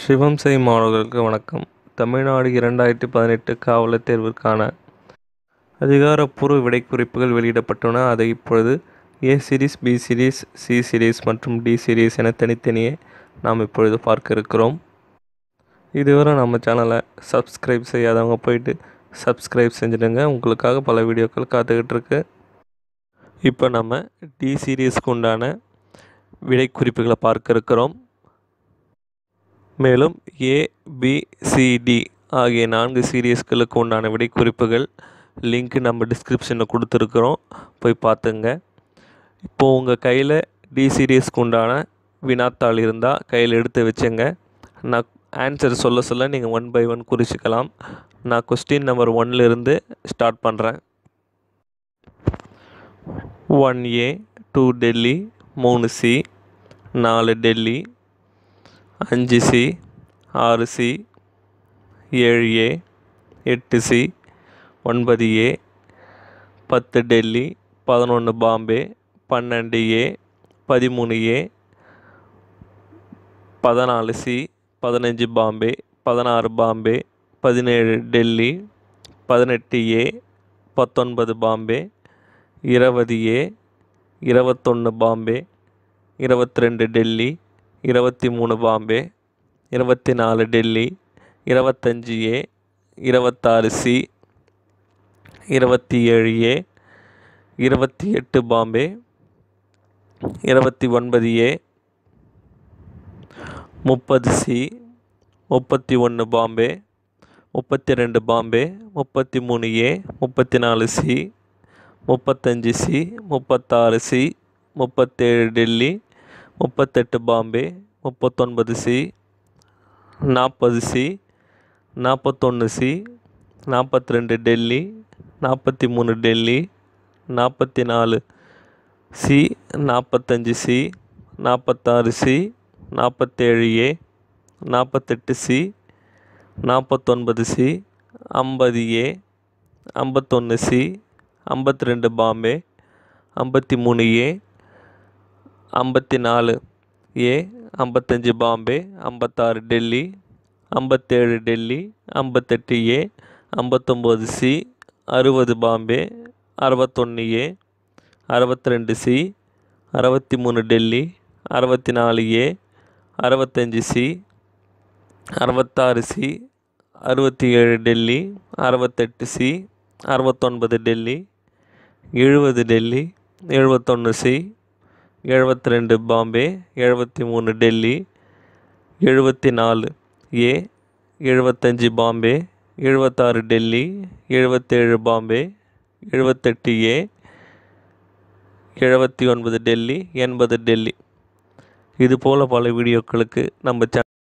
சிவம் செய் மாணவர்களுக்கு வணக்கம். தமிழ்நாடு 2018 காவலர் தேர்விற்கான அதிகாரப்பூர்வ விடைக்குறிப்புகள் வெளியிடப்பட்டுள்ளன. அதை இப்பொழுது A series, B series, C series மற்றும் டி சீரிஸ் என தனித்தனியே நாம் இப்பொழுது பார்க்க இருக்கிறோம். இதுவரை நம்ம சேனலை சப்ஸ்கிரைப் செய்யாதவங்க போயிட்டு சப்ஸ்கிரைப் செஞ்சுடுங்க. உங்களுக்காக பல வீடியோக்கள் காத்துக்கிட்டு இருக்கு. இப்போ நம்ம டி சீரிஸ்க்கு உண்டான விடைக்குறிப்புகளை பார்க்க இருக்கிறோம். மேலும் ஏ, பி, சி, டி ஆகிய 4 சீரியஸ்களுக்கு உண்டான விடைக்குறிப்புகள் லிங்க் நம்ம டிஸ்கிரிப்ஷனில் கொடுத்துருக்குறோம், போய் பார்த்துங்க. இப்போது உங்கள் கையில் டி சீரியஸ்க்கு உண்டான வினாத்தாள் இருந்தால் கையில் எடுத்து வச்சுங்க. நான் ஆன்சர் சொல்ல நீங்கள் 1 by 1 குறிச்சிக்கலாம். நான் கொஸ்டின் நம்பர் 1லேருந்து ஸ்டார்ட் பண்ணுறேன். 1A 2 Delhi, 3C 4 Delhi, 5C 6C, 7A 8C, 9A 10 Delhi, 11 Bombay, 12A 13A, 14C 15 Bombay, 16 Bombay, 17 Delhi, 18A 19 Bombay, 20A 21 Bombay, 22 Delhi, 23 Bombay, 24 Delhi, 25A 26C, 27A 28 Bombay, 29A 30C, 31 Bombay, 32 Bombay, 33A 34C, 35C, 36C, 37 Delhi, 38 Bombay, 39C, 40C, 41C, 42 Delhi, 43 Delhi, 44C, 45C, 46C, 47A, 48C, 49C, 50A, 51C, 52 Bombay, 53A, 54A, 55 Bombay, 56 Delhi, 57 Delhi, 58A, 59C, 60 Bombay, 61A, 62C, 63 Delhi, 64A, 65C, 66C, 67 Delhi, 68C, 69 Delhi, 70 Delhi, 71C, 72 Bombay, 73 Delhi, 74A, 75 Bombay, 76 Delhi, 77 Bombay, 78A, 79 Delhi, 80 Delhi. இது போல் பல வீடியோக்களுக்கு நம்ம